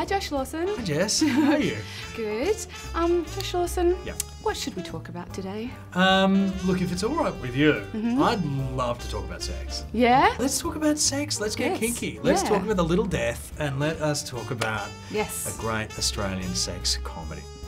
Josh Lawson. Hi Jess, how are you? Good. Josh Lawson. Yeah. What should we talk about today? Look, if it's all right with you, I'd love to talk about sex. Yeah? Let's talk about sex. Let's get kinky. Let's talk about the little death and let us talk about Yes. a great Australian sex comedy.